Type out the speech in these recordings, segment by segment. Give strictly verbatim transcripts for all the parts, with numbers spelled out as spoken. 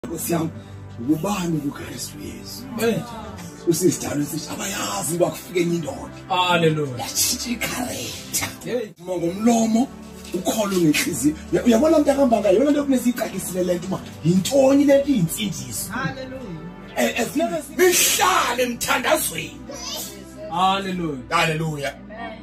Siyam ubani kuKristu Yesu. Eh. Usisitalo sithi abayazi bakufike enye indoda. Hallelujah. Yashintsha icharacter. Hey, ngomlomo ukholo ngenhliziyo. Uyabona umuntu akahamba ngayo yona into kunesicakisile lento uma intoni lento insindiso. Hallelujah. Eh esineke sihlale emthandazweni. Hallelujah. Hallelujah.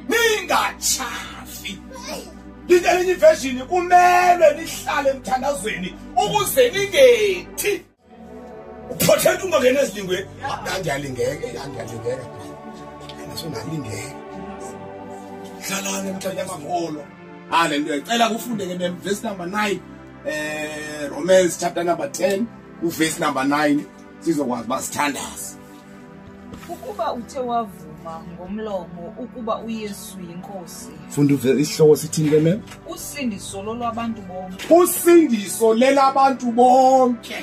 Ningachafi. Linye version kumele nihlale emthandazweni ukuze ningethi uprotect ungangena ezilingweni ngiyalingeke ngiyalingeka naso nalingeke hlalana emthanda yamaholo. Hallelujah. Icela kufunde ke verse number nine eh Romans chapter number ten u verse number nine sizokwazi basithandaza. Ukuba uthe wavuma ngomlomo ukuba uYesu yinkosi. Funda isihloko sithini ke mem? Usindiso lolwabantu bonke. Usindiso lelabantu bonke.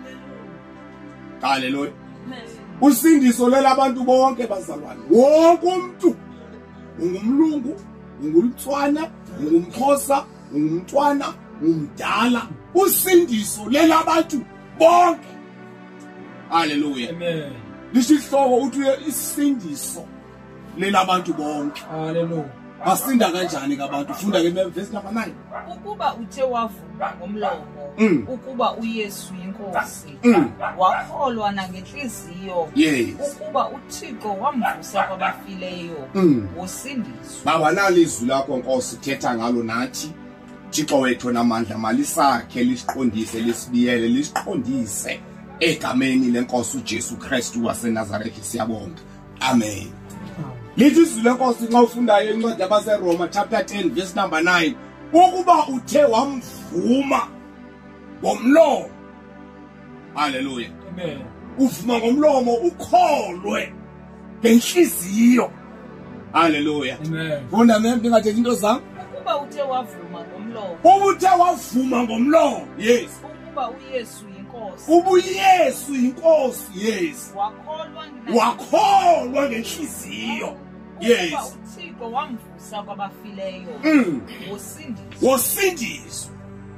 Hallelujah. Usindiso lelabantu bonke bazalwane. Wonke umuntu ungumlungu, ungumthwana, ungumxhosa, ungumntwana, umdala. Usindiso lelabantu bonke. Hallelujah. Amen. Lisihloko uthi isindiso lelabantu bonke. Hallelujah. Basinda kanjani kabantu? Funda ke verse number nine. Ukuba uthe wavuma ngomlomo Mm. ukuba uYesu yinkosi. Mm. Wakholwa nangenhliziyo Yes. ukuba uThixo wamvusa kwabafileyo. Mm. Wosindiswa. Bawanala izwi lakho Nkosi thetha ngalo nathi. Thixo wethu namandla malisakhe lisiqondise lisibiyele lisiqondise egameni lenkosi uJesu Kristu waseNazaretha siyabonga. Amen. Lithi izwi lenkosi nxa ufundayo incwadi yabaseRoma chapter ten verse number nine ukuba uthe wamvuma ngomlomo. Hallelujah. Amen. Uvuma ngomlomo ukholwe ngenhliziyo. Hallelujah. Amen. Funda nami ningathethi into zami. Ukuba uthe wavuma ngomlomo Ubuthe wavuma ngomlomo. Yes. ukuba uYesu yinkosi. UbuYesu inkosi. Yes. Wakholwa Wakholwa ngenhliziyo. Yes. ukuba uThixo wamvusa kwabafileyo. Mm. Wosindiswa. Wosindiswa.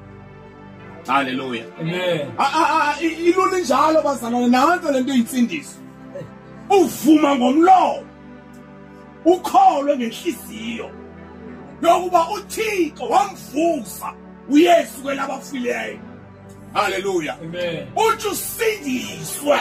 Hallelujah. Amen. Ah ah ilule njalo bazalwane nanzo lento insindiso. Uvuma ngomlomo. Ukholwe ngenhliziyo. Yokuba uThixo wamvusa uYesu kwelabafileyo. Hallelujah. Amen. Uthi usindiswe.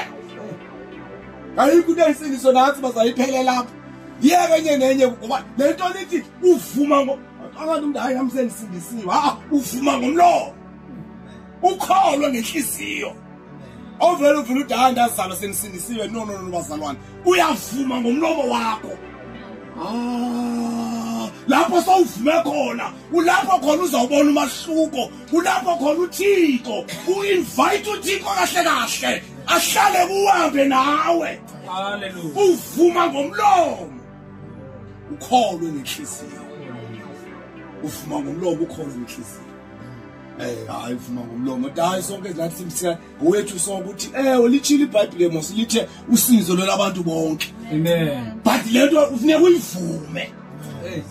Ayikho into esindiso nathi bazayiphele lapha. Yeke enye nenye ngoba lento lithi uvuma ngo akathi umuntu hayi amsendisindisiwe. Ah uvuma ngomlomo. Ukholwe ngenhliziyo. Ovela uvula udanda azalo senisindisiwe no no no bazalwane. Uyavuma ngomlomo wakho. Ah lapho sawuvume khona ulapho khona uzawubona umahluko ulapho khona uThixo uinvite uThixo kahle kahle ahlale kuhambe nawe. Hallelujah. Uvuma ngomlomo ukholwe ngenhliziyo. Uvuma ngomlomo ukholwe ngenhliziyo. Eh hayi uvuma ngomlomo hayi sonke lathi simthika wethu sonke ukuthi eh lichile iBhayibheli mos lithe usinzo lolabantu bonke. Amen. But lento ufuneka uyivume. Yes.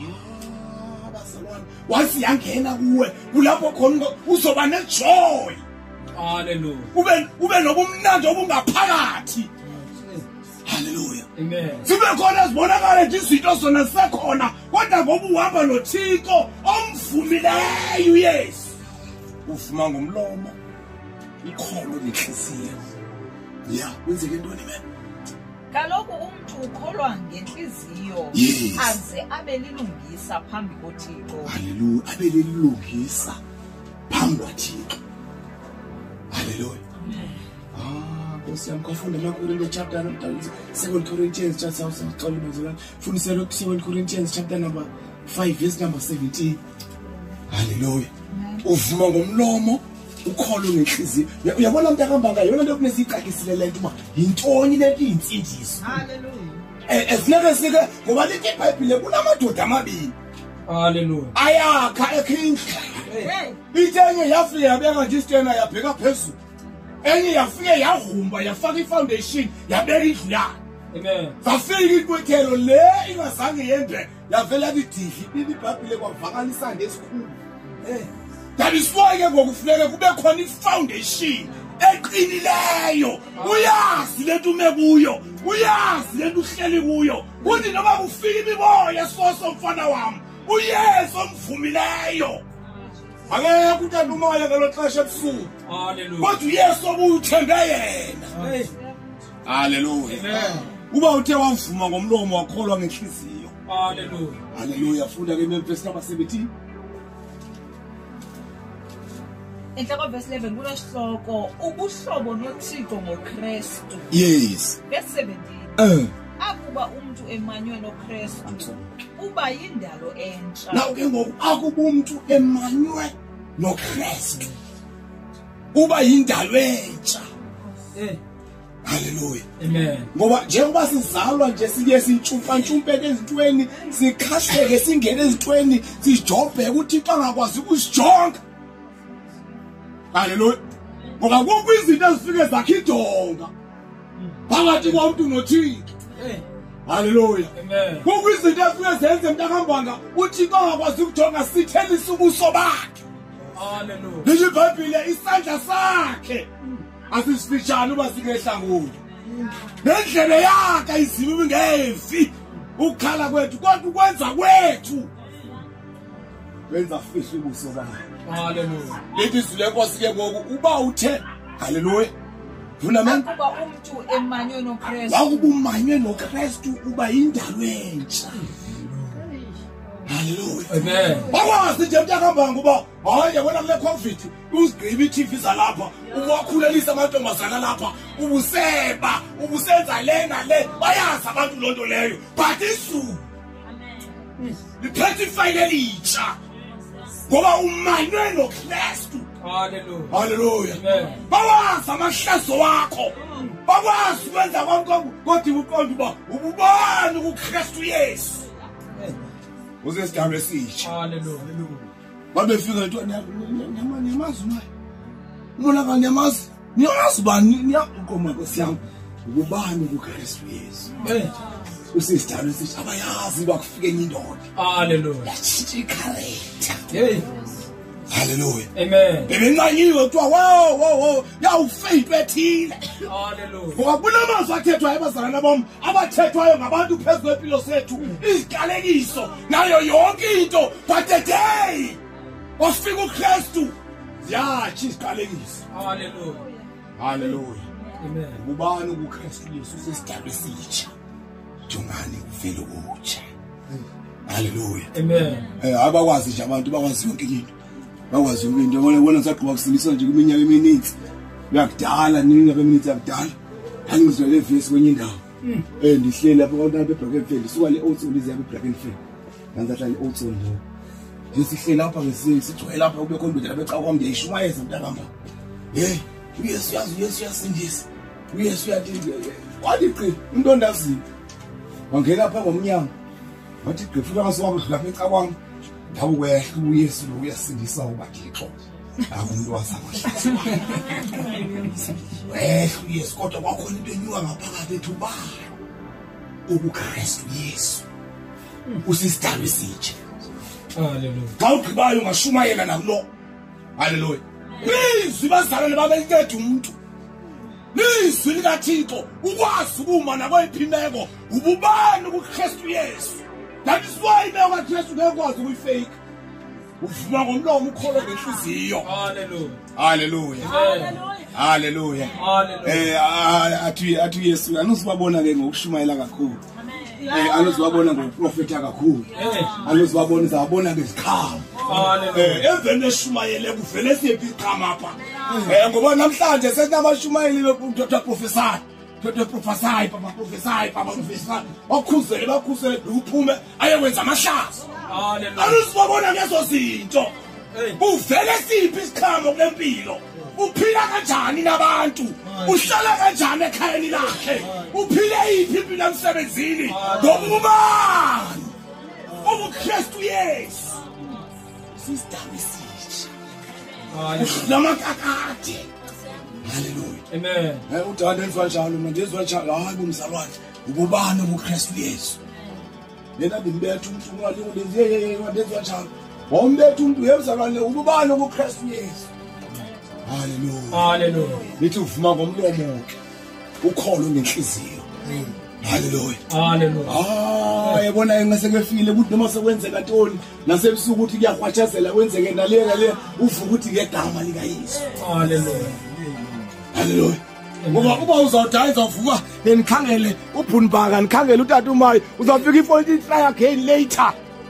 Wasi yangena kuwe kulapho khona uzoba nejoy. Hallelujah. Ube ube nobumnandi obungaphakathi. Hallelujah. Amen. Sibe khona sibonakala nje izinto zona sekhona kodwa ngoba uhamba noThixo omvumileyo uYesu. Uvuma ngomlomo ukholwe ngenhliziyo. Yeah, wenzeke ntoni mina? Kaloku umuntu ukholwa ngenhliziyo Yes. aze abe lilungisa phambi koThixo. Hallelujah. Abe lilungisa phambi kwaThixo. Hallelujah. Ah, Nkosi yami kufunda eMakorinto chapter number Second Corinthians chapter sixteen bazalwane. Fundisela Second Corinthians chapter number five verse number seventeen. Hallelujah. Uvuma ngomlomo ukholwe ngenhliziyo. Uyabona umuntu akahamba ngayo yona into kunesicakisile lento uma intoni lento insindiso. Hallelujah. Eh esineke sike ngoba lithi iBhayibheli kunamadoda amabili. Hallelujah. Ayakha ekhindla. Hey. Ithenye yafika yabeka nje isitena yabheka phezulu. Enye yafika yahumba yafaka ifoundation yabeka indlu yakhe. Amen. Zafika inkwethelo le ingazange yende yavela lididli iBhayibheli kwavakalisa nesikhulu. Eh. That is why ke ngokufuneka kube khona ifoundation eqinileyo uyazi lento ume kuyo uyazi lento uhleli kuyo uthi noma kufika imiboya esifoso mfana wami uyesu omvumileyo akekho uthanda umoya ngelo xesha ebusuku Hallelujah. kodwa uyesu obuthembe yena Hey. haleluya Amen. uba uthe wavuma ngomlomo wakholwa ngenhliziyo Hallelujah. haleluya funda ke Memphis number seventeen Enhloko verse eleven kulesihloko ubuhlobo noThixo ngoKristu. yes Verse seventeen. eh Akuba umuntu emanywe noKristu uba yindalo entsha. naw ke ngoku akuba umuntu emanywe noKristu uba yindalo entsha Hey. haleluya Amen. ngoba njengoba sizalwa nje siye sintshumpa ntshumpe ezintweni sikhahleke singene ezintweni sijobhe ukuthi xa ngakwazi ukusijonga haleluya ngoba kukho izinto ezifike zakhe idonga phakathi komuntu noThixo Hey. haleluya Amen. kukho izinto ezifike zenze mntakambanga uThixo angakwazi ukujonga sithelisa ubuso bakhe Hallelujah. lisho iBhayibhile isandla sakhe asisifitshane uba sikehla kuyo nendlebe yakhe ayizibi ngevi ukukhala kwethu kodwa ukwenza kwethu wenza fihle ubuso bakhe Hallelujah. leli izwi lenkosi ke ngoku uba uthe haleluya funa manje Akuba umuntu emanywe noKristu wakuba umanywe noKristu uba yindalo entsha haleluya Amen. bakwazi nje mntakambanga uba hayi yabona kule covid uzigqiba i-T V zalapha uwakhulelisa amantombazana lapha ubuseba ubusenza le nale bayazi abantu lonto leyo but isu liphethe ifayile elitsha ngoba umanywe noKristu Hallelujah. haleluya Amen. bakwazi amahlazo wakho bakwazi ukwenza konke kodwa uqonda uba ububani kuKristu Yesu uze sidalwe esitsha Hallelujah. babefika into nyamani yamazi naye ubona kanye yamazi niyazi bani niyaqoma kwesiyami ubani kuKristu Yesu Hey. usisidalwe esitsha abayazi bakufike enye indoda Hallelujah. yashintsha ikharacter Hey. haleluya Amen. bebencanyiwe kuthiwa wo wo wo yawufe into ethile Hallelujah. ngoba kunamazwi athethwayo abazalwana bam abathethwayo ngabantu phezu kwempilo zethu izikalekiso nayo yonke into but the day wafika uKristu ziyatsho izikalekiso Hallelujah. haleluya Amen. ubani kuKristu Yesu sesidalwe esitsha jongani kuvela ukutsha haleluya Amen. eh abakwazi nje abantu bakwazi yonke into bakwazi yonke into ngoba bona ngisaqhubeka kusindiswa nje kwiminyaka eminingi yakudala nininyaka eminingi yakudala angizwele verse kwenye indawo eh ndihleli lapha kwabantu beBrackenfell suka le Old Soul iziyabe eBrackenfell ngizahlala eOld Soul lo nje sihleli lapha ngesijwayela lapha kube khona indlela beca kwami ngiyishumayeza mntakamba hey uyesu yazi uyesu yasindisa uyesu yathi wathi qi umuntu ondazi wangena lapha ngomnyango wathi qifika ngasowabe lapha eca kwami ndawo kwehla uyesu lo uyasindisa ubathixo akumuntu wasamahlala wehla uyesu kodwa kwakhona into enyuka ngaphakathi ethu ba ubuKristu Yesu usisidalwe esitsha Hallelujah. xa ugqibayo ungashumayela nakulo haleluya izwi bazalwane babenceda umuntu izwi likaThixo ukwazi ukuma nakweyiphineko ububani kuKristu Yesu that is why imeko kaKristu ngekwazi ukuyifake uvuma ngomlomo ukholo ngenhliziyo Hallelujah. haleluya Amen. haleluya Hallelujah. eh athi athi Yesu anozibabona ke ngokushumayela kakhulu eh anozibabona ngokuprofeta kakhulu Hey. anozibabona izabona ngezikhama Hallelujah. eh emveni eshumayele kuvele siyephi iqhama apha eh ngoba namhlanje sesinabashumayeli bephrofetha prophesy phethe prophesy papa prophesy papa prophesy wakhuzele bakhuzele uphume ayekwenza amahlazo Hallelujah. anozibabona ngezo zinto Hey. uvele siphi isikhamo kulempilo uphila kanjani nabantu uhlala kanjani ekhayeni lakhe uphile iphi impilo emsebenzini ngokubani ubuKristu Yesu sisidalwe esitsha Hallelujah. lamakakade haleluya Amen. eh udala enziwa njalo manje ezwa njalo hayi bomzalwane ububani ubuKristu Yesu lena ndimbethe umuntu ungalingo lenzi yeyeye wandezwa njalo wombethe umuntu yemzalwane ububani ubuKristu Yesu Hallelujah. Hallelujah. Lithi uvuma ngomlomo ukholo nenhliziyo. Hallelujah. Hallelujah. Ah, yabona ngase kufile ukuthi noma sekwenzeka ntoni nasebusuku ukuthi kuyahwatshazela kwenzeke nale nale uvuka ukuthi ngegama lika Yesu. Hallelujah. Hallelujah. Ngoba kuba uzawudaya uzavuka benikhangele uBhunibhaka nikhangele utata uMayi uzafika ifoni try again later.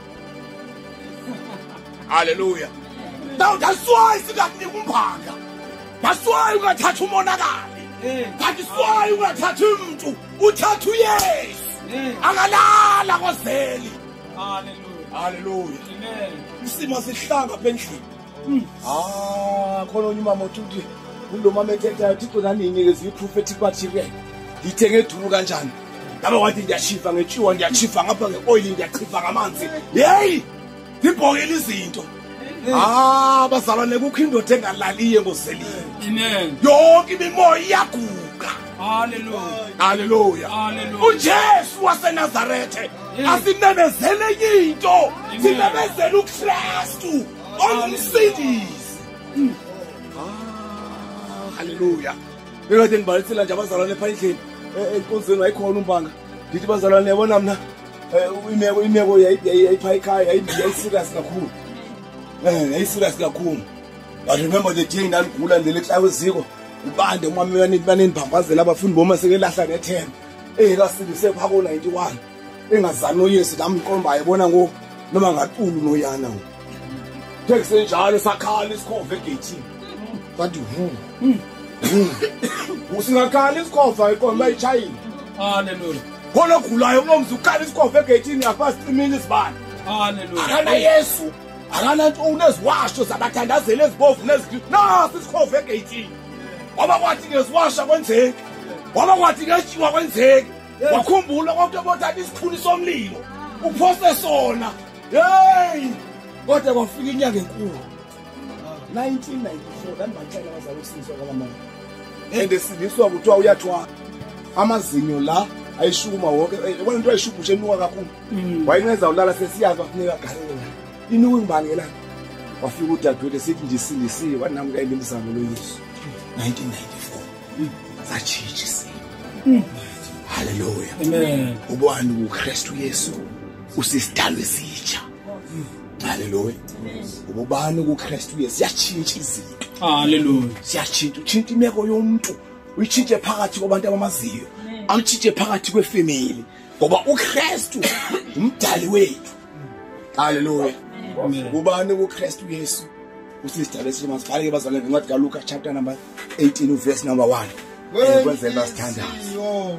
Hallelujah. Now that's why singakunika umbhaka. That's why ungathatha umonakali. That's why ungathatha umuntu uthatha uYesu. Akalala kozeli. Hallelujah. Hallelujah. Amen. Isimo sihlanga pendlini. Ah, khona unyuma motuthi kulo mama ethetha uThixo naninike iziprophetic material. Ngithenge eduru kanjani? Ngabe wathi ngiyashifa ngetshwa ngiyashifa ngapha ngeoil ngiyachifa ngamanzi. Hey! Ngibhokela izinto. Ah, bazalwane kukho indoda engalaliye ngoselile. Amen. Yonke imimoya iyaguga. Hallelujah. Hallelujah. Hallelujah. uJesu waseNazarethe asinebezele into. Sinebezela uKristu ongumsindisi. Hallelujah. Bekade ngibalisela nje abazalwane phandle enkonzweni wayikhona umbanga. Ndithi bazalwane yabona mina imeko imeko yayipha ekhaya yayiserious kakhulu. Eh yayiserious kakhulu. But remember the day nalugula ndele ehlawe ziko ubande umama wani banenibhambazela abafundi boma sekelahla ngethemba. Eh kasindise phaka ko ninety-one. Engazani uYesu namqomba yabona ngo noma ngaqulu noyana ngo. Tekuse njalo sakhala isikhove egate. Bathi hu. Usingakhala isikhova iqomba eChina. Hallelujah. Khona khulayo unomzi ukhala isikhova egate ngapha three minutes bani. Hallelujah. Akana Yesu. Akana nto uneziwasho zabathandazeli ezibovu nezikho. No, isikhova egate. Waba kwathi ngeziwasha kwenzeke. Waba kwathi ngeshiwa kwenzeke. Wakhumbula konke bothatha isikhuni somlilo. Uphose sona. Hey! Kodwa kwafika inyanga enkulu. nineteen ninety-four ndandibatshela abazalosizwa kwalamama. Endesindiswa kuthiwa uyathwa. Amazinyo la ayishukuma wonke. Yabona into ayishubhushe enuka kakhulu. Wayingenza ulala sesiyazi bafuneka galela. Inuka imbangela. Wafika udadewethu sithi nje sindisiwe wanamka ilimizamo loYesu. nineteen ninety-four. Sachichi isimo. Hallelujah. Amen. Ubani uKristu Yesu usisidalwe esitsha. Hallelujah. Ubani uKristu Yesu yachicha izinto. Hallelujah. Siyachinta uchinta imeko yomuntu uyichinje phakathi kwabantu abamaziyo. Awuchinje phakathi kwefamily ngoba uKristu umdali wethu. Hallelujah. Ubani uKristu Yesu usisidalwe esitsha. Masibhale ke bazalwane ngencwadi kaLuka chapter number eighteen verse number one. Kwenzela sithandaza.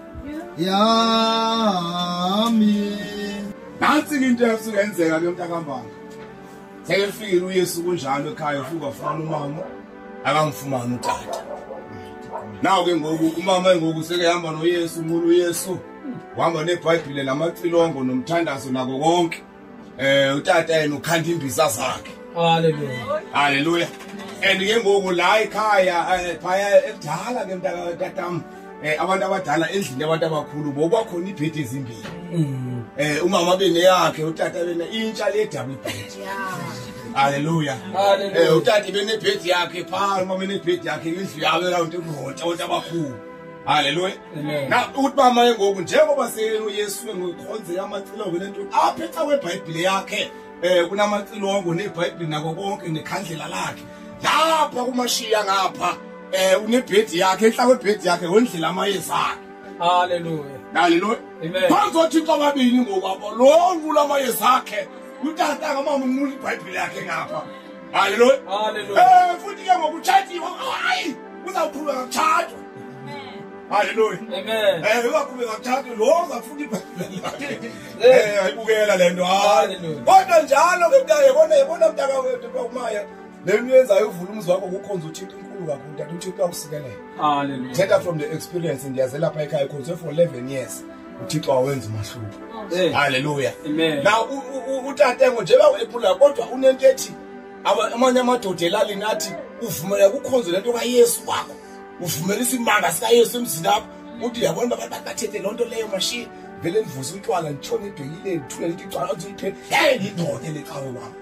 Yami nansi into yasukenzeka ke mntakambanga sekefikile uYesu kunjalo ekhaya ufuka ufuna umama akangifumani utata nawo ke ngoku umama ngoku sekehamba noYesu umuntu uYesu uhamba neBhayibheli lamacilongo nomthandazo nako konke eh utata yena ukhanda imbiza zakhe. Hallelujah. Hallelujah. And ke ngoku la ekhaya phaya ekudala ke mntaka tatam eh abantu abadala endlini abantu abakhulu boba khona ibhedi ezimbili. Eh umama bene yakhe utata bene intsha le double bed. Hallelujah. Hallelujah. Eh utata bene bed yakhe pha umama bene bed yakhe indlu yabe la into erontsha abantu abakhulu. Hallelujah. Na uthi mama ngoku njengoba seyena uYesu ngokukhonze amacilongo lento apha eca kweBhayibheli yakhe eh kunamacilongo neBhayibheli nako konke nekhandlela lakhe. Lapha kumashiya ngapha eh unebhedi yakhe enhla kwebhedi yakhe wendlela amayeza akhe. Hallelujah. Hallelujah. Amen. Phansi Thixo ababili ngokwabo lo ngula amayeza akhe utata ngamama umuli iBhayibheli yakhe ngapha. Hallelujah. Hallelujah. Eh futhi ke ngokuchathiwa hayi uzawuphula ngakuthathwa. Hallelujah. Amen. Eh uyakhuleka ngakuthathwa lo uzafuna iBhayibheli yakhe. Eh ayibukela lento. Hallelujah. Kodwa njalo ke mntaka yabona yabona mntaka wethu kwaMaya lento yenzayo uvula umzi wakho ukukhonza uThixo inkulu kakhulu tata uThixo akusikelele. Hallelujah. Thetha from the experience ndiyazela lapha ekhaya khonze for eleven years uThixo awenza umahluko. Hallelujah. Amen. Now utata ngo njeba ephula kodwa unento ethi amanye amadoda elalini athi uvumela ukukhonza lento kaYesu wakho uvumela isimanga sikaYesu emzini lapho uthi yabona abantu bathethe lonto leyo mashi vele nivusa utshwala nitshone edwekile ngithule lithi icwala athi ngiphela hey ngidonke lecawe wami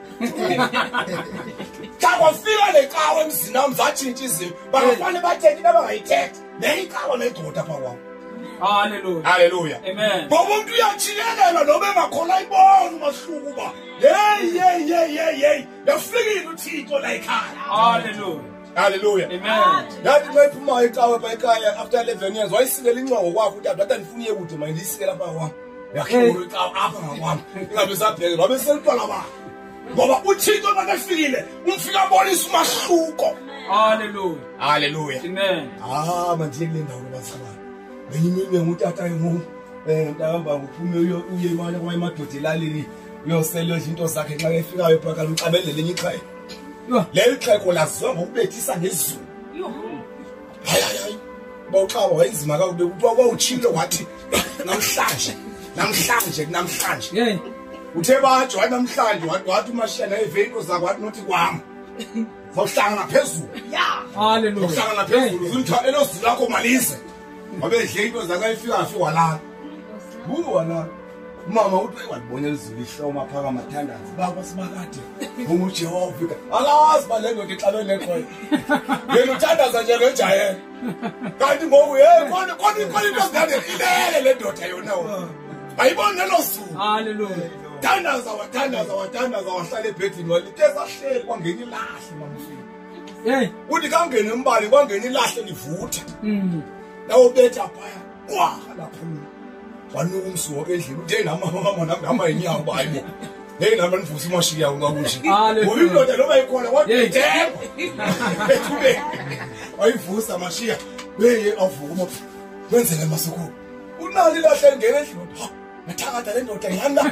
xa kwafika lecawe emzini wami zatshintsha izinto bangafane bathethe nabangayithetha neyicawa nedoda phaa kwam. Hallelujah. Hallelujah. Amen. Ngoba umuntu uyatshilelela noba engakholwa ibona umahluko uba hey hey hey hey hey yafikile uThixo la ekhaya. Hallelujah. Hallelujah. Amen. Yathi mayiphuma ecawe phaa ekhaya after eleven years wayisikela inxoko kwakho utata wathi andifuniye kude manje ndiyisikela phaa kwam. Yakhona icawe apha ngakwami ingabe sabheka wabe selutwala ba. Ngoba uThixo xa efikile umfika bonisa umahluko. Hallelujah. Hallelujah. Amen. Ah manje kule ndawo basabana. Ngiyimile ngutata ngo eh ngihamba ngiphume uye imali kwayimadoda elalini uyosela izinto zakhe xa efikayo phaka umcabelele lenye iqhayi. Leli xheko laziwa ngokubethisa ngezulu. Hayi hayi bawuxaba wayinzima kakhulu kuthiwa kwawutshilo wathi namhlanje namhlanje namhlanje. Hey. Uthe bathi wathi namhlanje wathi wathi umashiyana evento zakhe wathi nothi kwami. Zawuhlanga phezulu. Yeah. Hallelujah. Uhlanga phezulu uzitha elozulu lakho malise. Wabe dle into zakayifika afika walala. Buku walala. Mama uthi wayibona elizulu ihloma phaka mathandazi. Baba sibakade. Uma Jehova ufika. Alazi balendo ngixabene nekhoyo. Yena uthandaza nje ngejayela. Kanti ngoku hey khona khona khona into zingane ilele le ndoda yona wona. Ayibona losuku. Hallelujah. Thandaza wathandaza wathandaza wahlala ebhedini waliteza hleli kwangena ilahle mamfika. Hey. Uthi kangena imbali kwangena ilahle livutha. Mhm. Lawo betha phaya kwa lapho wanuka umsuka endlini uthe nama mama nami ngihamba inyawo bayibo hey nami nivusa imashiya ngakusho ngoba indoda loba ikhona wadethemba ethube ayivusa mashiya beye avuma kwenzele masuku unali lahle ngene endlini ha ngathakatha le ndoda ngihamba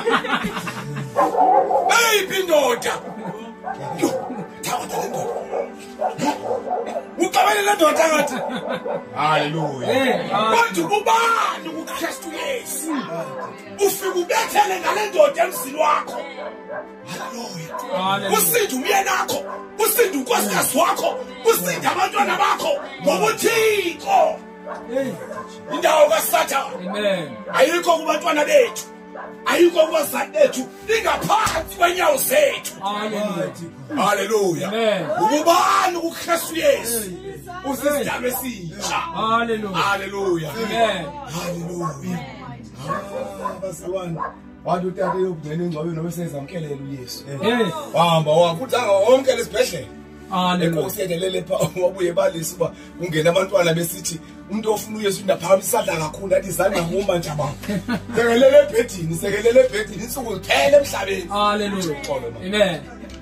hey pindoda thakatha le ndoda uqabele le ndoda ngathi haleluya bantu kubani kuKristu Yesu ufika ubethele ngale ndoda emzini wakho haleluya usinda umyeni wakho usinda unkosikazi wakho usinda abantwana bakho ngoba uThixo indawo kaSathane Amen. ayikho kubantwana bethu ayikho kubazali bethu ingaphansi kwenyawo zethu. Hallelujah. Hallelujah. Amen. Ubani uKristu Yesu usisidalwe esitsha. Hallelujah. Hallelujah. Amen. Hallelujah. Ah basawani wathi utata yokungena engcwabeni nobe sezamkelela uYesu. Hey. Wahamba wakuthanga wonke lesibhedlela. Hallelujah. Enkosekelele pha wabuye balisa uba ungena abantwana besithi umuntu ofuna uYesu indapha isandla kakhulu athi izandla ngoma nje abantu. Sekelele ebhedini sekelele ebhedini insuku ziphele emhlabeni. Hallelujah. Amen.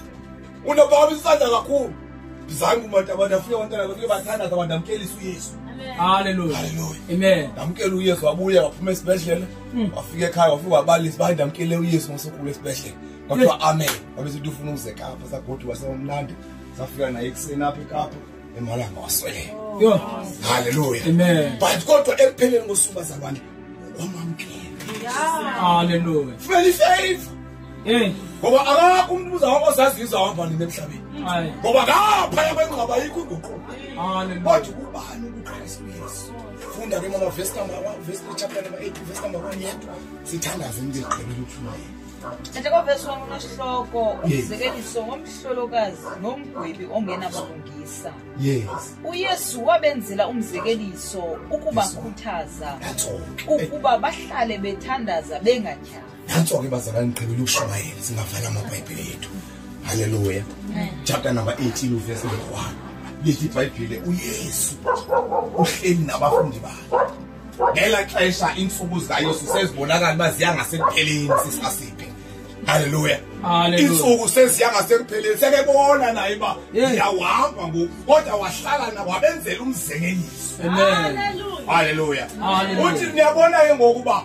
Unababa isandla kakhulu. Bizange umuntu abantu afike abantwana bafike bathanda abantu amkelisa uYesu. Hallelujah. Hallelujah. Amen. Amkela uYesu wabuya waphuma esibhedlela wafika ekhaya wafika wabalisa bathi amkele uYesu ngosuku lesibhedlela. Kwathiwa amen. Wabesethi ufuna ukuzekapha sagodu wasewamlanda. Safika naye ekseni apha eKapa emalanga waswele. Yo. Hallelujah. Amen. But kodwa ekupheleni kosuku bazalwane wamamkela. Hallelujah. Very favor. Hey. Ngoba akakho umuntu uzahamba ozazizwa hamba nini emhlabeni. Hayi. Ngoba ngapha kwenqaba yikho inguquko. Hallelujah. Kodwa kubani uKristu Yesu? Funda ke mama verse number one, verse chapter number eight, verse number one yedwa. Sithandaze ngigqibela ukuthula. Nje kwavesi wami unesihloko umzekeliso ngomhlolokazi nomgwebi ongenabulungisa. Yes. uYesu wabenzela umzekeliso ukuba khuthaza ukuba bahlale bethandaza bengatyhafi. Nanso ke bazalwane ngigqibela ukushumayela singavala amabhayibheli ethu. Hallelujah. Chapter number eighteen verse number one. Lithi iBhayibheli uYesu uhleli nabafundi bakhe. Ngela xesha insuku zikaYesu sezibonakala baziya ngasekupheleni sisasiphi. Hallelujah. Hallelujah. Insuku seziya ngasekupheleni sekebona naye ba yawahamba ngoku kodwa wahlala na wabenzela umzekeliso. Amen. Hallelujah. Hallelujah. Uthi niyabona ke ngokuba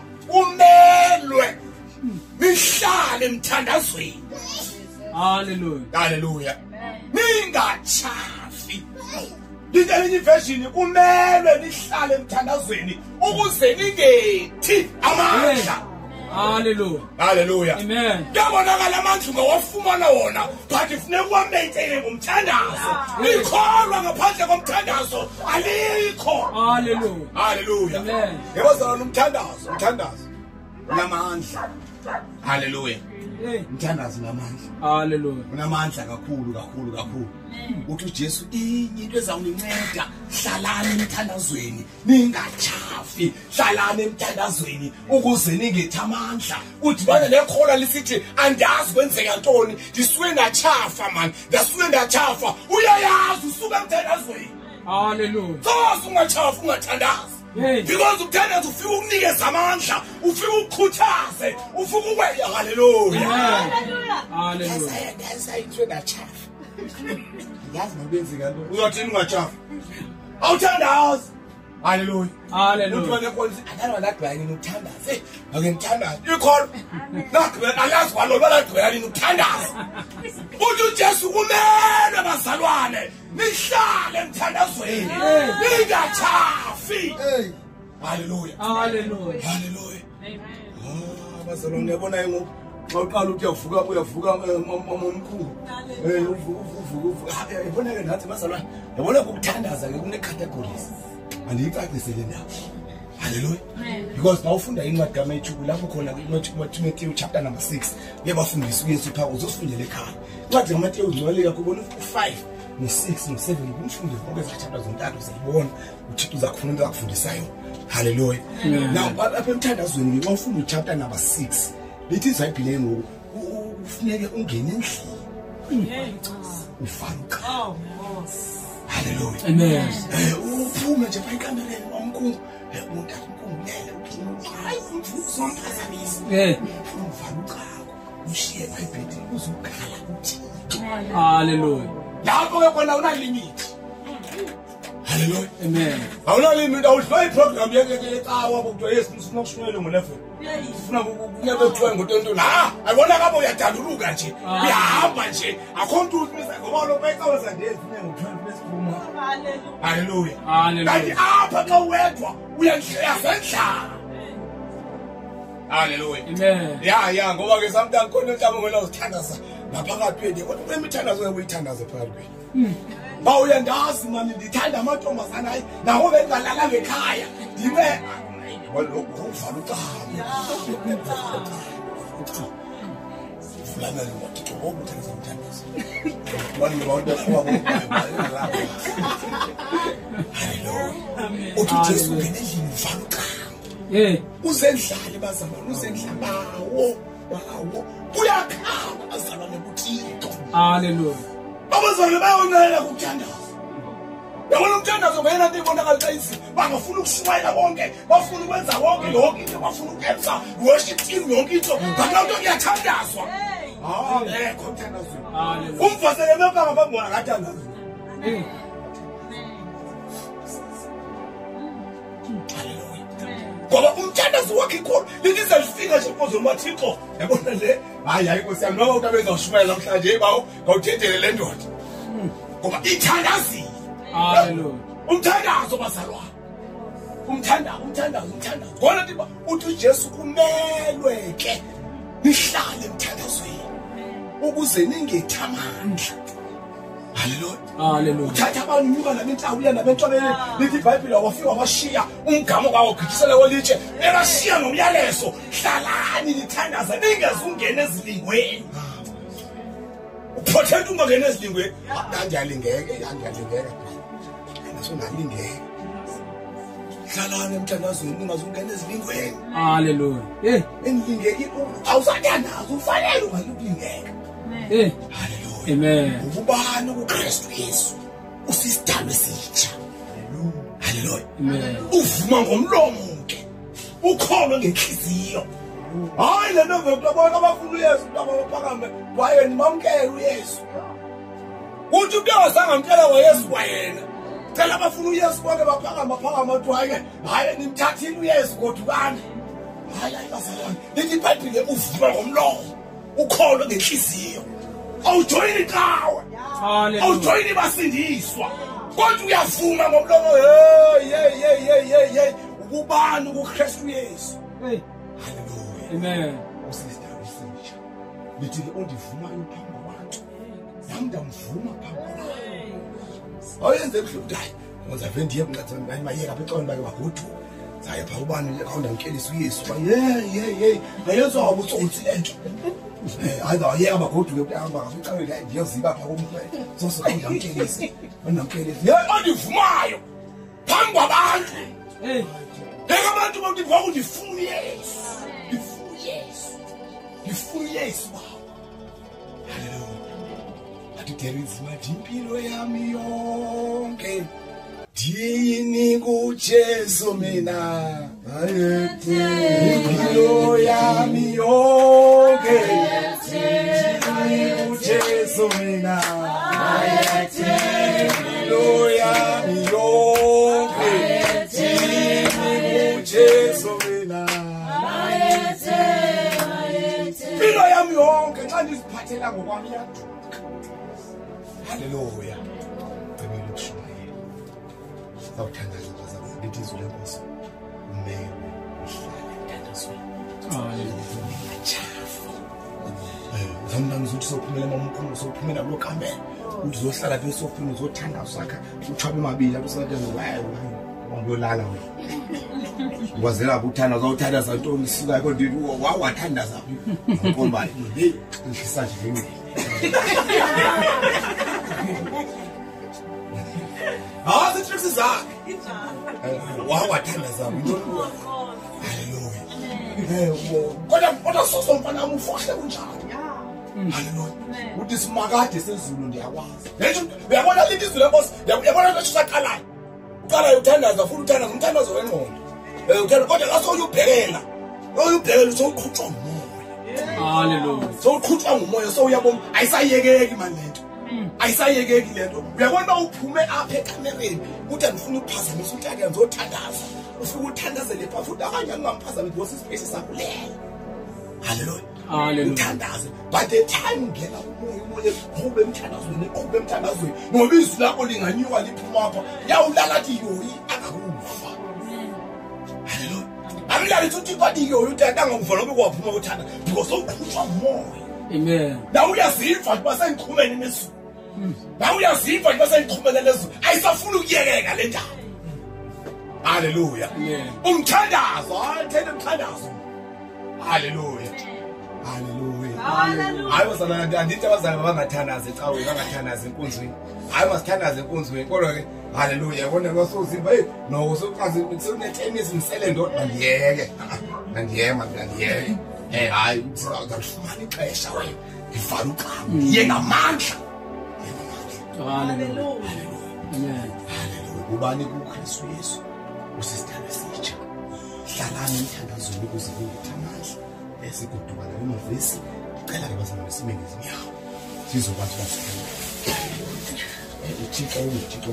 umelwe nihlale emthandazweni. Hallelujah. Hallelujah. Ningachafi. Lithi version kumelwe nihlale emthandazweni ukuze ningethi amandla. Hallelujah. Hallelujah. Amen. Yabonakala amandla ngowafumana wona but kufuneka uwameyitele ngomthandazo. Ikholwa ngaphandle komthandazo alikho. Hallelujah. Hallelujah. Amen. Yabazalwana umthandazo, umthandazo. unamandla. Hallelujah. Hey. Mthandazi unamandla. Hallelujah. Unamandla kakhulu kakhulu kakhulu. Uthi uJesu into ezawuninceda, hlalani emthandazweni, ningachafi, hlalani emthandazweni ukuze ningethe amandla. Uthi bana lekhola lisithi andazi kwenzeka ntoni, ndisuke ndachafa man, ndasuke ndachafa. Uyayazi usuka emthandazweni. Hallelujah. So ungachafa ungathandazi. Hey. Because ukuthandaza ufika ukunikeza amandla, ufika ukukhuthaze, ufika ukweya. Hallelujah. Hallelujah. Hallelujah. Ndasayithwe ndachafa. Yazi nobenzeka lo. Uyothini ungachafa? Awuthandazi. Hallelujah. Hallelujah. Uthi wena konke akala lagcwala ukuthandaza. Ake ngithandaza. Ikhona. Lagcwala alazi kwalo balagcwala ukuthandaza. Uthi uJesu kumele bazalwane nihlale emthandazweni. Ningachafi. Hallelujah. Hallelujah. Hallelujah. Amen. Ah, bazalwane yabona ngoku xa uqala uthi uyavuka uyavuka omkhulu. Eh uvuka uvuka uvuka. Yabona ke nathi bazalwane. Yabona ukuthandaza ke kune categories. Andiyicacisele ndawo. Hallelujah. Because now ufunda incwadi kaMathewu lapho khona kuMathewu chapter number six uyabafundisa uYesu pha uzosifundela ekhaya. Incwadi kaMathewu ngcwele yakubona u-five no-six no-seven kumfundo zonke ezachapter zontathu zayibona uThixo uzakufunda akufundisayo. Hallelujah. Now apha emthandazweni xa ufunda uchapter number six lithi iBhayibhile ngoku ufuneke ungene endlini. Ufanuka. Oh yes. Hallelujah. Amen. Eh uphume nje pha ekamereni omkhulu umuntu akumkhulele uthi hayi umvuzo omphazamisi. Eh. Ufanuka. Ushiye eBhayibhelini uzokhala uThixo. Hallelujah. Lapho ke kona una limit. Hallelujah. Amen. Awuna limit awuhloyi program yeke ecawa ukuthiwa yes ufuna ukushumayela ngo-eleven. Ufuna ukunyaka kuthiwa ngo-twenty. Ha, ayibona kabe uyadaluluka nje. Uyahamba nje. Akho nto uthi ngoba lo bayicawa sandezi ngo-twelve besiphuma. Hallelujah. Hallelujah. Hallelujah. Kanti apha xa uwedwa uyasendlala. Hallelujah. Amen. Ya ya ngoba ke sometimes khona mhlawumbe ngena uzithandaza ngaphakathi kwethu kodwa emithandazo uyithandaza phakathi kwethu. Ba uyandazi mani ndithanda amantombazana hayi nawo bengalala ngekhaya ndibe walokho uvala ucala. Fulana lo Thixo ngokuthandaza umthandazo. Wani wonke kwawo. Hallelujah. Uthi Jesu ngendlini uvala ucala. Eh. Uzendlale bazalwane uzendlabawo bawo uyakhamba bazalwane kuThixo. Hallelujah. Abazalwane bayonela ukuthandaza. Yabona ukuthandaza ngena into ibonakala xa izini bangafuna ukushumayela bonke bafuna ukwenza wonke lonke into bafuna ukwenza worship team yonke into kanti into kuyathandazwa. Ah ekho ukuthandazwa. Hallelujah. Umfasele befaka bambona kathandaza. Eh. Ngoba umthandazo wakhe khona lithi selifika nje kuzo uMathixo yabona le hayi hayi Nkosi yami noma utabenza ushumayela namhlanje bawo ngawuthethele le ndoda ngoba ithandazi. Hallelujah. Umthandazo bazalwane umthandazo umthandazo umthandazo ngona nti uthi uJesu kumelwe ke nihlale emthandazweni ukuze ningethe amandla. Hallelujah. Hallelujah. Uthatha abantu nyuka nabenhlawuya nabentshoneleni lithi iBhayibheli wafika washiya umgamo kwawo gijisele wolitshe ebashiya nomyalezo hlalani nithandaza ningezungena ezilingweni. Uphothe ungangena ezilingweni ngiyalingeke ngiyalingeka naso ngalingeke. Hlalani emthandazweni ningazungena ezilingweni. Hallelujah. Eh. Endlingeke awusathandaza ufanele ungalingeka. Eh. Hallelujah. Amen. Ubani uKristu Yesu usisidalwe esitsha. Hallelujah. Amen. Uvuma ngomlomo ke. Ukholwe ngenhliziyo. Hayi le nto ngokubona abafuna uYesu abaphakame wayena mamkele uYesu. Uthi ubuyazanga mtela wayesu wayena. Cela abafuna uYesu bonke baphakama baphakama uthi hayi hayi nimthathile uYesu godukani. Hayi ayibazalwane. Lithi iBhayibheli uvuma ngomlomo. Ukholwe ngenhliziyo. Awujoyini kawa. Hallelujah. Awujoyini basindiswa. Kodwa uyavuma ngomlomo hey hey hey hey hey hey ukubani kuKristu Yesu. Hey. Hallelujah. Amen. Usister usitsha. Lithi ondivuma phambi kwabantu. Nami ndamvuma phambi kwabantu. Ayenze kuhludayi. Ngoba vendiye ngathi mayeka beqonda bake bahudu. Saya pha ubani akhawunda ngikelisa uYesu. Hey hey hey. Ayezwa ubutsotsi lento. Eh ayida yeka abagoduke kuhamba ngicabanga la ngiyoziba pha kumfwe. Soso akhawunda ngikelisa. Onamkelisa. Yeah andivumayo. Phambi kwabantu. Hey. Eka abantu bathi kwaku ndifuna uYesu. Ndifuna uYesu. Ndifuna uYesu. Hallelujah. There is my impilo yami yonke dini kuJesu mina ayethe impilo yami yonke dini kuJesu mina ayethe impilo yami yonke dini kuJesu mina ayethe ayethe impilo yami yonke xa ndiziphathela ngokwami yami. Hallelujah. Bebe lokushumayela. Sawuthandaza bazalwane lithi izwi lenkosi. Umele uhlale entandazweni. Hallelujah. Achafu. Eh, zamna ngizothi sophumela emamkhulu sophumela lokhambe. Uthi uzohlala phe sofuna uzothandaza sakha. Uchabe mabili lapho sathi wayo ngiyolala wena. Wazela ukuthanda uzothandaza ntombi sika kodwa ndithi wawathandaza phi. Ngomba hey ngihlisa nje ngene. Ah, the tricks is up. Wow, what time is up? Hallelujah. Kodwa kodwa soso mfana umfohle kunjani? Hallelujah. Uthi simakade sezulu ndiyakwazi. Nje uyabona lithi izulu lenkosi, uyabona ukuthi usaqalayo. Uqala uthandaza futhi uthandaza umthandazo wengqondo. Eh uthanda kodwa laso uyubhekela. Uyubhekela soqhutshwa umoya. Hallelujah. Soqhutshwa ngumoya so uyabona ayisayekeki manje lento. Ayisayekeki lento. Uyabona uphume apha ekamereni uthi andifuna ukuphazamisa uthi ake ngizothandaza. Ufika uthandazele lapha futhi akanye ngingamphazamisa because ispace sakulela. Hallelujah. Hallelujah. Uthandaze. But the time ngena umoya umoya qhube emthandazweni qhube emthandazweni ngoba izwi lakho linganyuka liphuma apha. Yawulala thi yoyi akakufa. Hallelujah. Amilali uthi kwathi yoyi uthanda ngomvolo bekwaphuma uthanda because uqhutshwa umoya. Amen. Now uyaziva ukuthi basengiqhumene nezulu. Now uyaziva ukuthi basengiqhumene nezulu. Ayisafuna ukuyekeka le ndaba. Hallelujah. Amen. Umthandazo, athende umthandazo. Hallelujah. Hallelujah. Hallelujah. Hayi bazalana andithi abazali bangathandaza ecaweni bangathandaza enkonzweni. Hayi masithandaza enkonzweni kodwa ke hallelujah yabona kwasozimba hey no soqhazi sekunethenisi nisele ndodwa ndiyeke. Ngiyema ngiyeke. Eh hayi uzawufumana ixesha wena. Ngivala uqhamu. Ye ngamandla. Hallelujah. Amen. Hallelujah. Ubani kuKristu Yesu usisithandwa sitsha. Hlalani emthandazweni ukuze kungithamandla. Esigudukana emavesi cela ke bazalwane sime ngezinyawo. Sizokwazi basithanda. uThixo uThixo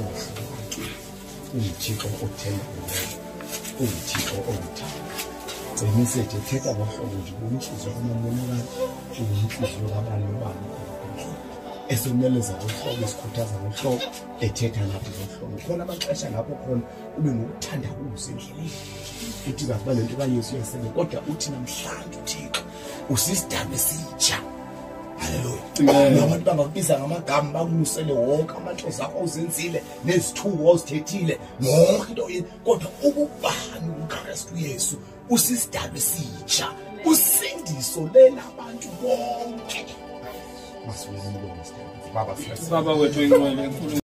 uThixo othemba uThixo othanda. Message ethetha abahlobo nje umhliziyo kaMamona umhliziyo kabani ubani esomeleza ngohlobo esikhuthaza ngohlobo ethetha lapho ngohlobo khona amaxesha lapho khona ube ngokuthanda kuze endleleni uthi kakuba lento kaYesu yasebe kodwa uthi namhlanje uThixo usisidaba esitsha. Hallelujah. Abantu bangakubiza ngamagama bakumusele wonke amantozi akho uzenzile nezithuko ozithethile yonke into yini kodwa ukubani uKristu Yesu usisidaba esitsha usindiso lela abantu bonke. Masibonke baba Baba wethu ingcwele enkulu.